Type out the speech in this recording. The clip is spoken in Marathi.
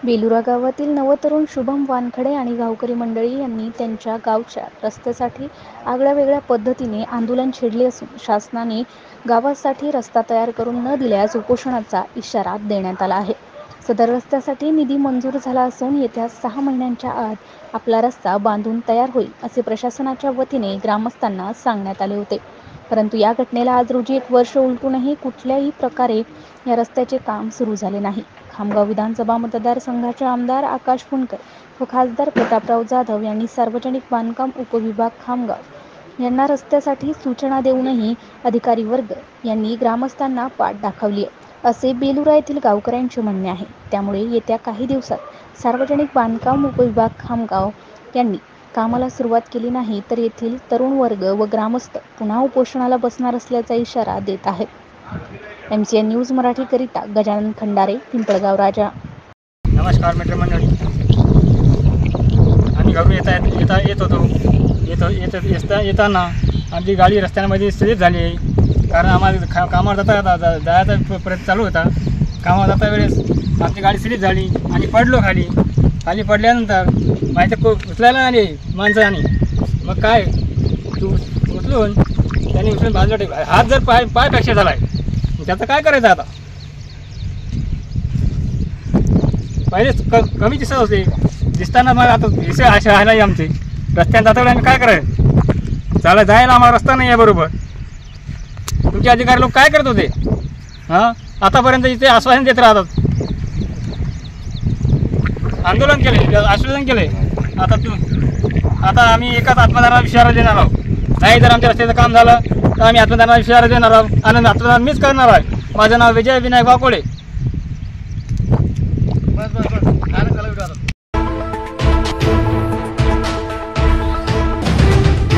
बेलुरा गावातील नवतरुण शुभम वानखडे आणि गावकरी मंडळी यांनी त्यांच्या गावच्या रस्त्यासाठी आगळ्यावेगळ्या पद्धतीने आंदोलन छेडले असून शासनाने गावासाठी रस्ता तयार करून न दिल्यास उपोषणाचा इशारा देण्यात आला आहे। सदर रस्त्यासाठी निधी मंजूर झाला असून येत्या 6 महिन्यांच्या आत आपला रस्ता बांधून तयार होईल असे प्रशासनाच्या वतीने ग्रामस्थांना सांगण्यात आले होते। परंतु या घटनेला आज रोजी 1 वर्ष उलटूनही कुठल्याही प्रकारे या रस्त्याचे काम सुरू झाले नाही। खामगाव विधानसभा मतदारसंघाचे आमदार आकाश फुंडकर व खासदार प्रतापराव जाधव यांनी सार्वजनिक बांधकाम उपविभाग खामगाव यांना रस्त्यासाठी सूचना देऊनही अधिकारी वर्ग यांनी ग्रामस्थांना पाठ दाखवली आहे, असे बेलुरा येथील गावकऱ्यांचे म्हणणे आहे। त्यामुळे येत्या काही दिवसात सार्वजनिक बांधकाम उपविभाग खामगाव यांनी कामाला सुरुवात केली नाही तर येथील तरुण वर्ग व ग्रामस्थ पुन्हा उपोषणाला बसणार असल्याचा इशारा देत आहेत। MCN न्यूज मराठी करिता गजानन खंडारे, पिंपळगाव राजा। नमस्कार मित्रमंडळी, आम्ही घरून येताना आमची गाडी रस्त्यामध्ये स्लिप झाली आहे। कारण आम्हाला कामावर जायचा प्रयत्न चालू होता। कामावर जाता वेळेस आमची गाडी स्लिप झाली आणि पडलो खाली पडल्यानंतर माहिती उचलायला आले माणसाने, मग काय तू उचलून त्यांनी उचलून बाजूला हात जर पाय फ्रॅक्चर झाला आहे, त्याचं काय करायचं आता? पहिलेच कमी दिसत होते, दिसताना मग आता विषय अशा आहे नाही आमचे रस्त्याने जाता वेळी आम्ही काय करायचं? जायला आम्हाला रस्ता नाही आहे बरोबर। तुमचे अधिकारी लोक काय करत होते? आतापर्यंत इथे आश्वासन देत राहतात, आंदोलन केले, आश्वासन केले। आता आम्ही एकाच आत्मदानाला इशारा देणार आहोत, नाही जर आमच्या रस्त्याचं काम झालं तर आम्ही आत्मदानाला इशारा देणार आहोत आणि आत्मदान मीच करणार आहे। माझं नाव विजय विनायक वाकोळे।